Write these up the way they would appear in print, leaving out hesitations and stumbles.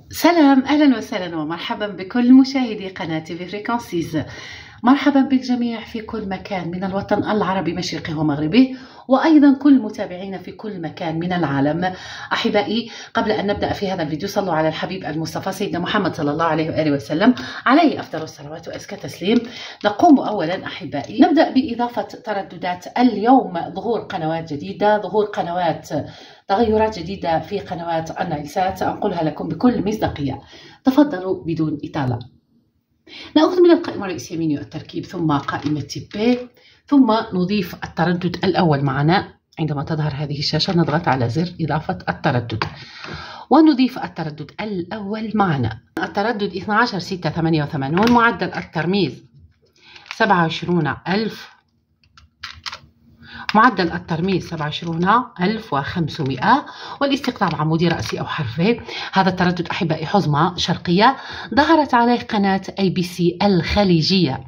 سلام، أهلا وسهلا ومرحبا بكل مشاهدي قناة TV Frequencies. مرحبا بالجميع في كل مكان من الوطن العربي مشرقه ومغربه، وأيضا كل متابعينا في كل مكان من العالم. أحبائي، قبل أن نبدأ في هذا الفيديو صلوا على الحبيب المصطفى سيدنا محمد صلى الله عليه وآله وسلم، عليه أفضل الصلوات وأزكى تسليم. نقوم أولا أحبائي نبدأ بإضافة ترددات اليوم، ظهور قنوات جديدة، ظهور قنوات، تغيرات جديدة في قنوات النايلسات، سأنقلها لكم بكل مصداقية. تفضلوا بدون إطالة. نأخذ من القائمة الرئيسية منيو التركيب، ثم قائمة ب، ثم نضيف التردد الأول معنا. عندما تظهر هذه الشاشة نضغط على زر إضافة التردد ونضيف التردد الأول معنا. التردد 12688، معدل الترميز 27000، معدل الترميز 27500، والاستقطاب عمودي رأسي أو حرفي. هذا التردد أحبائي حزمة شرقية، ظهرت عليه قناة ABC الخليجية.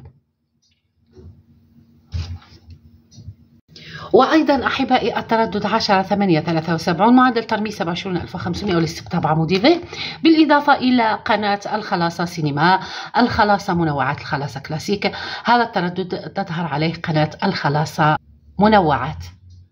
وأيضا أحبائي التردد 10873، معدل ترميز 27500، والاستقطاب عمودي في، بالإضافة إلى قناة الخلاصة سينما، الخلاصة منوعات، الخلاصة كلاسيك. هذا التردد تظهر عليه قناة الخلاصة منوعات.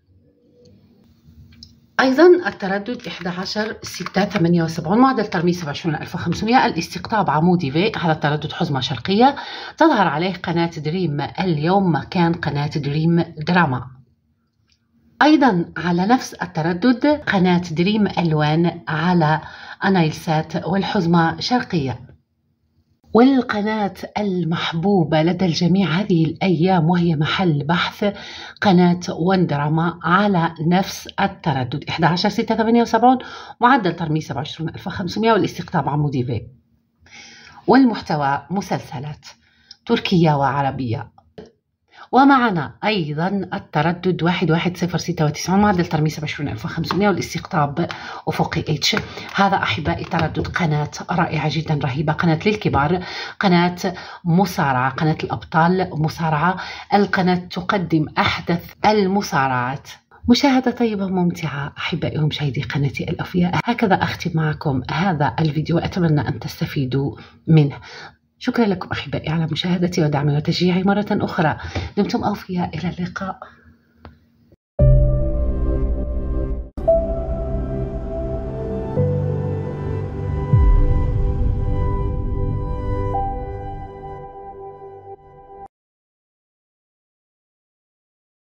أيضا التردد 11678، معدل ترميز 27500، الاستقطاب عمودي في. هذا التردد حزمة شرقية، تظهر عليه قناة دريم اليوم مكان قناة دريم دراما. أيضا على نفس التردد قناة دريم ألوان على النايلسات والحزمة شرقية. والقناة المحبوبة لدى الجميع هذه الأيام وهي محل بحث، قناة ون دراما على نفس التردد 11678، معدل ترميز 27500، والاستقطاب عمودي في. والمحتوى مسلسلات تركية وعربية. ومعنا أيضا التردد 11096، معدل ترميز 27500، والاستقطاب أفقي اتش. هذا أحبائي تردد قناة رائعة جدا، رهيبة، قناة للكبار، قناة مصارعة، قناة الأبطال مصارعة. القناة تقدم أحدث المصارعات. مشاهدة طيبة ممتعة أحبائي ومشاهدي قناتي الأوفياء. هكذا أختم معكم هذا الفيديو، أتمنى أن تستفيدوا منه. شكرا لكم أحبائي على مشاهدتي ودعمي وتشجيعي مرة أخرى. دمتم أوفياء، إلى اللقاء.